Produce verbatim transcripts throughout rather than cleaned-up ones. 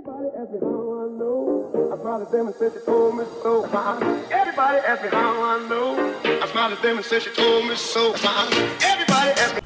Everybody asked me how I know. I smiled at them and said she told me so. Everybody asked me how I know. I smiled at them and said she told me so. Everybody asked me.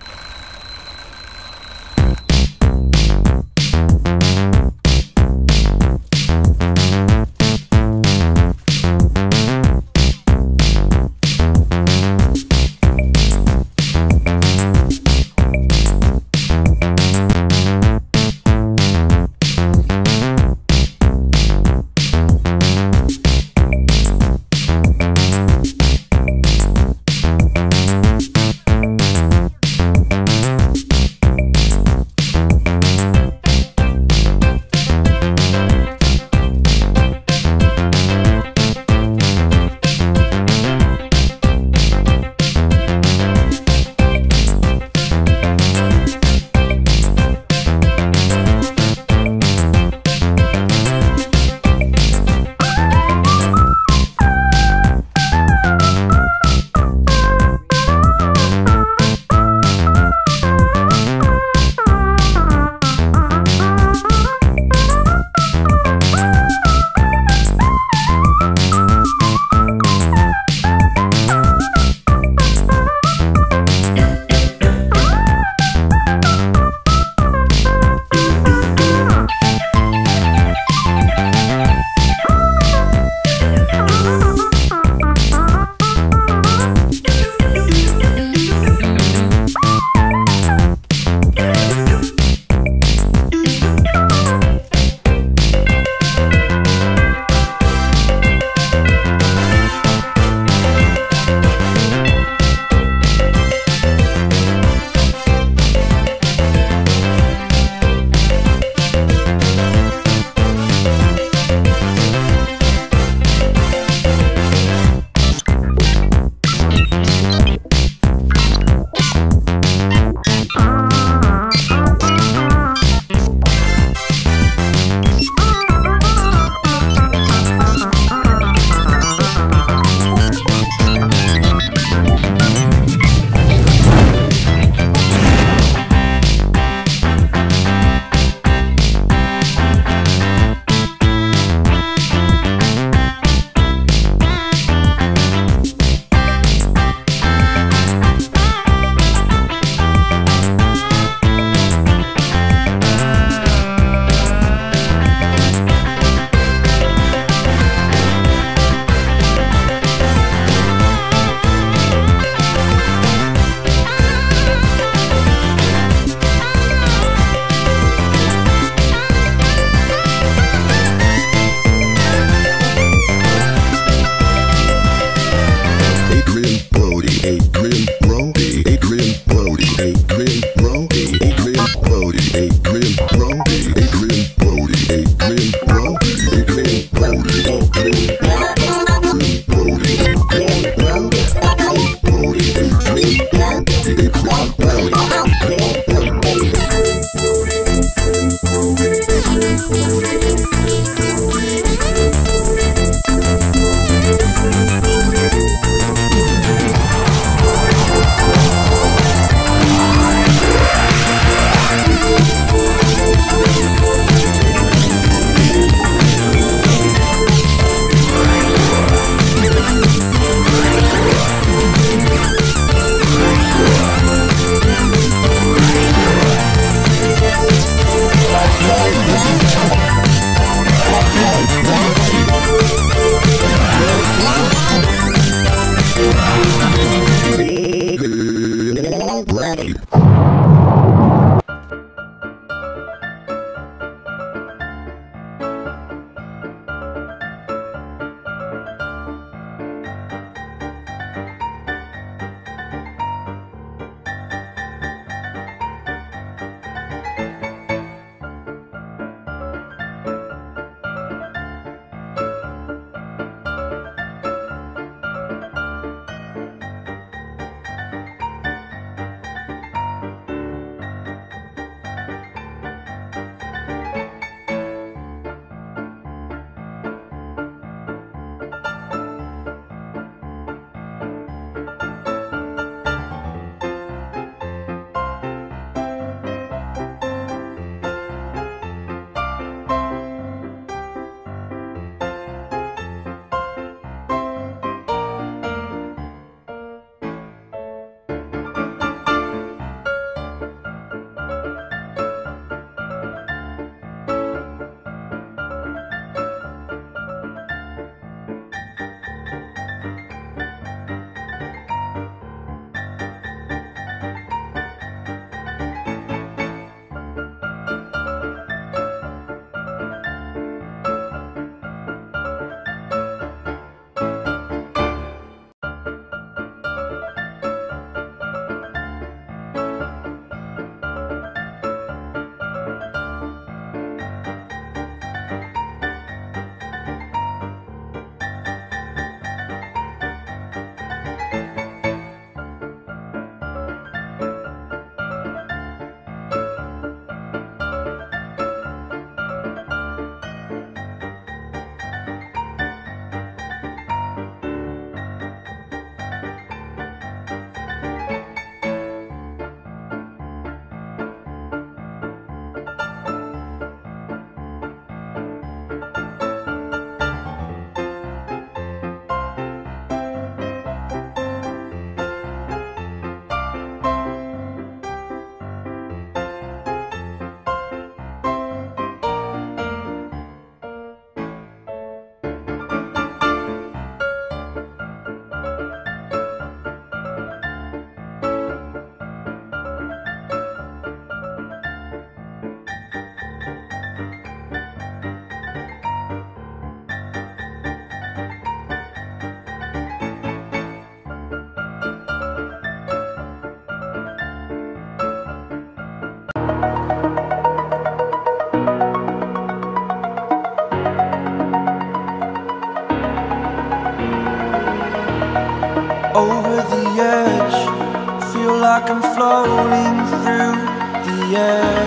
floating through the air.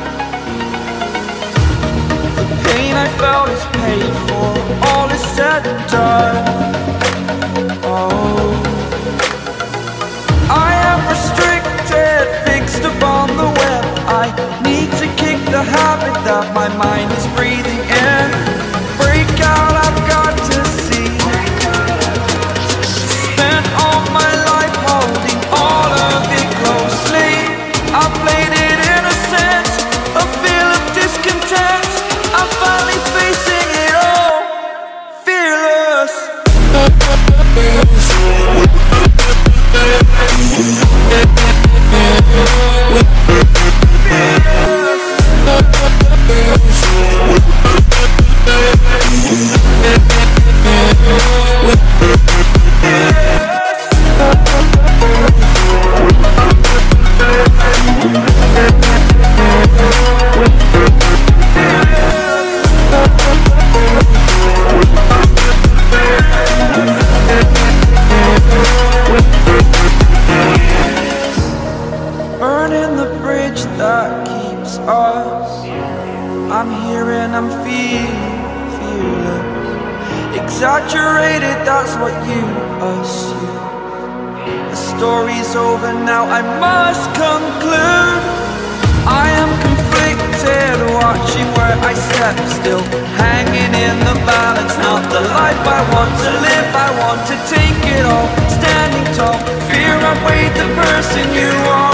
The pain I felt is paid for, all is said and done. Oh, I am restricted, fixed upon the web. I need to kick the habit that my mind is breathing in. Break out, I've got to see. Spent all my life holding all of it closely. I played it innocent, a feel of discontent. I'm finally facing it all, fearless. Burning the bridge that keeps us. I'm here and I'm feeling fearless. Exaggerated, that's what you assume. The story's over now, I must conclude. I am conflicted, watching where I step still, hanging in the balance. Not the life I want to live, I want to take it all. Standing tall, fear I weighed the person you are.